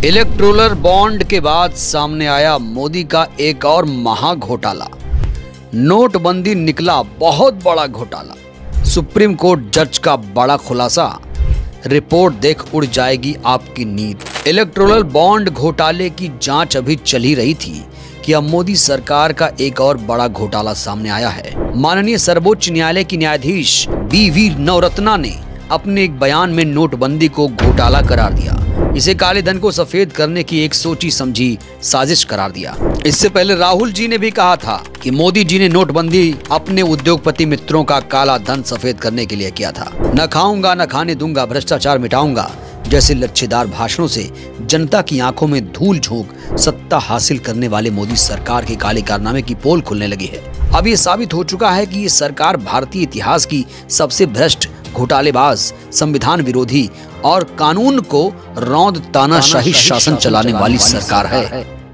Electoral bond के बाद सामने आया मोदी का एक और महा घोटाला। नोटबंदी निकला बहुत बड़ा घोटाला। सुप्रीम कोर्ट जज का बड़ा खुलासा। रिपोर्ट देख उड़ जाएगी आपकी नींद। इलेक्टोरल बॉन्ड घोटाले की जांच अभी चल ही रही थी कि अब मोदी सरकार का एक और बड़ा घोटाला सामने आया है। माननीय सर्वोच्च न्यायालय की न्यायाधीश बी.वी. नवरत्ना ने अपने एक बयान में नोटबंदी को घोटाला करार दिया। इसे काले धन को सफेद करने की एक सोची समझी साजिश करार दिया। इससे पहले राहुल जी ने भी कहा था कि मोदी जी ने नोटबंदी अपने उद्योगपति मित्रों का काला धन सफेद करने के लिए किया था। न खाऊंगा न खाने दूंगा, भ्रष्टाचार मिटाऊंगा जैसे लच्छेदार भाषणों से जनता की आंखों में धूल झोंक सत्ता हासिल करने वाले मोदी सरकार के काले कारनामे की पोल खुलने लगी है। अब ये साबित हो चुका है कि ये सरकार भारतीय इतिहास की सबसे भ्रष्ट, घोटालेबाज, संविधान विरोधी और कानून को रौंद तानाशाही शासन चलाने वाली सरकार है।